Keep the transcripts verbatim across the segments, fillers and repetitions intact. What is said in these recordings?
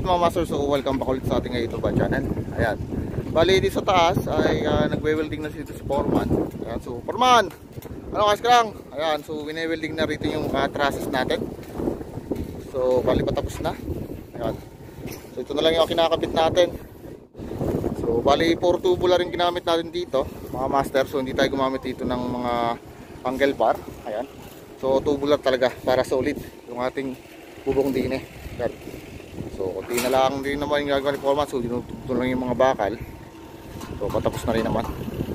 ulit mga master, so welcome back ulit sa ating YouTube channel. Ayan, bali dito sa taas ay uh, nagwe-welding na dito si Foreman. Ayan, so Foreman, ano guys karang? Ayan, so wine-welding na rito yung uh, trusses natin. So bali patapos na. Ayan, so ito na lang yung kinakabit natin. So bali puro tubular rin ginamit natin dito mga master, so hindi tayo gumamit dito ng mga angle bar. Ayan, so tubular talaga para solid yung ating bubong din eh. So kunti na lang din naman yung gagawin ni Foreman, so dinutugtog lang yung mga bakal. So patapos na rin naman.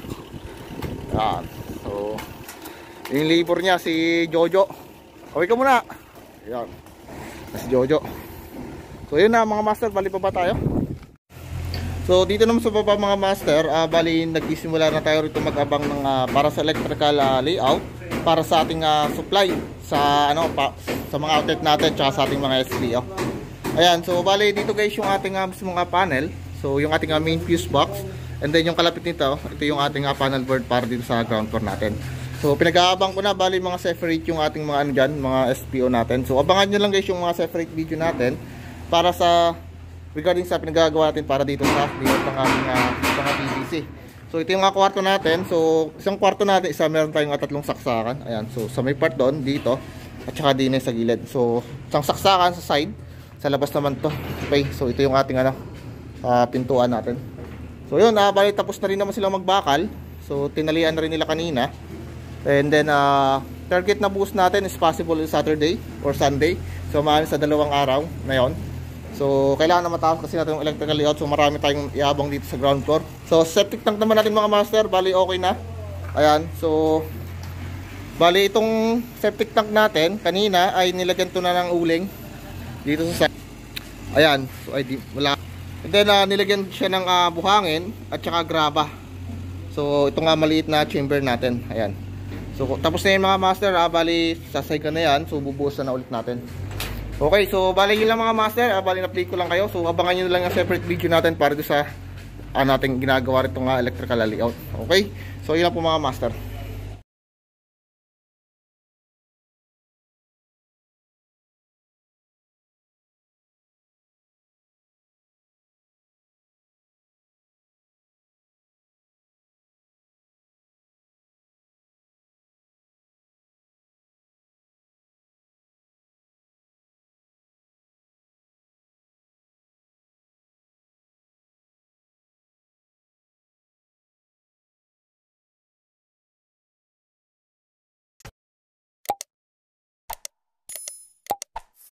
Yan, so yung labor niya si Jojo. Kaway ka muna. Yan, si Jojo. So yun na mga master, bali pa ba tayo? So dito naman sa baba mga master, uh, bali nagsisimula na tayo rito mag-abang ng uh, para sa electrical uh, layout para sa ating uh, supply sa ano pa, sa mga outlet natin tsaka sa ating mga S P O. Ayan, so bali dito guys yung ating uh, mga panel. So yung ating uh, main fuse box, and then yung kalapit nito, ito yung ating uh, panel board para dito sa ground floor natin. So pinag-aabang ko na, bali mga separate yung ating mga ano dyan, mga S P O natin. So abangan nyo lang guys yung mga separate video natin para sa regarding sa pinagagawa natin para dito sa dito ng ating uh, mga P V C. So ito yung mga kwarto natin. So isang kwarto natin, isa meron tayong uh, tatlong saksakan. Ayan, so sa may part doon dito at saka din sa gilid. So isang saksakan sa side, sa labas naman to. Okay, so ito yung ating ano, uh, pintuan natin. So yun, uh, bali tapos na rin naman sila magbakal. So tinalian na rin nila kanina. And then uh, target na buhos natin is possible Saturday or Sunday. So maaari sa dalawang araw na yon. So kailangan na matapos kasi natin yung electrical layout. So marami tayong iabang dito sa ground floor. So septic tank naman natin mga master, bali okay na. Ayan, so bali itong septic tank natin kanina ay nilagyan to na ng uling dito sa side. Ayan, so ay di, wala. And then uh, nilagyan siya ng uh, buhangin at saka graba. So ito nga maliit na chamber natin. Ayan, so tapos na yung mga master, uh, bali sasay ka na yan. So bubuhusan na ulit natin. Okay, so bali yun lang mga master, uh, bali na-play ko lang kayo. So abangan nyo lang yung separate video natin para doon sa uh, nating ginagawa rin itong uh, electrical layout. Okay, so yun lang po mga master.